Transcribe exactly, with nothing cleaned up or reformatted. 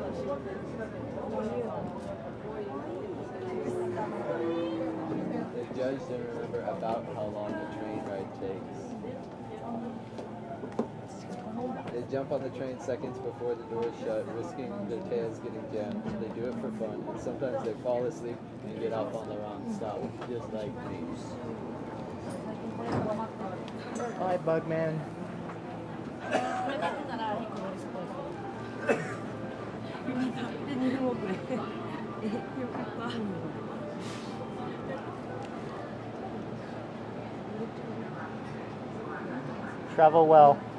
The judge didn't remember about how long the train ride takes. They jump on the train seconds before the doors shut, risking their tails getting jammed. They do it for fun, and sometimes they fall asleep and get off on the wrong stop, just like me. Hi, Bugman. Travel well.